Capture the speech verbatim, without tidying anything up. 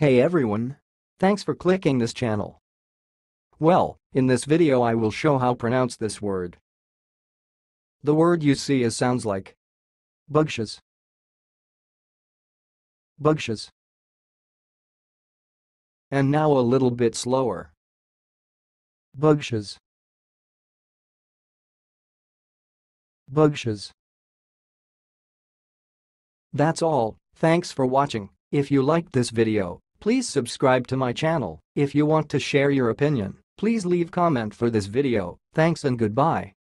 Hey everyone! Thanks for clicking this channel. Well, in this video I will show how to pronounce this word. The word you see is sounds like buhgz, buhgz. And now a little bit slower. Buhgz, buhgz. That's all, thanks for watching. If you liked this video, please subscribe to my channel. If you want to share your opinion, please leave comment for this video. Thanks and goodbye.